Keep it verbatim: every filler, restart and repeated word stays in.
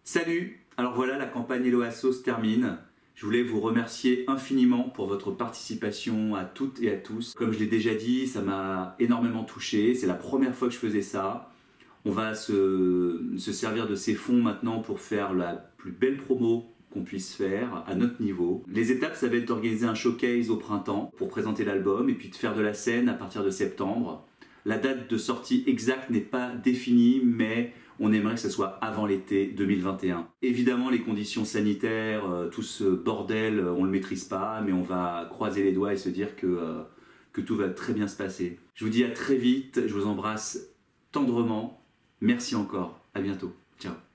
Salut! Alors voilà, la campagne Hello Asso se termine. Je voulais vous remercier infiniment pour votre participation à toutes et à tous. Comme je l'ai déjà dit, ça m'a énormément touché. C'est la première fois que je faisais ça. On va se, se servir de ces fonds maintenant pour faire la plus belle promo qu'on puisse faire à notre niveau. Les étapes, ça va être d'organiser un showcase au printemps pour présenter l'album et puis de faire de la scène à partir de septembre. La date de sortie exacte n'est pas définie, mais on aimerait que ce soit avant l'été deux mille vingt et un. Évidemment, les conditions sanitaires, euh, tout ce bordel, on ne le maîtrise pas, mais on va croiser les doigts et se dire que, euh, que tout va très bien se passer. Je vous dis à très vite, je vous embrasse tendrement. Merci encore, à bientôt. Ciao.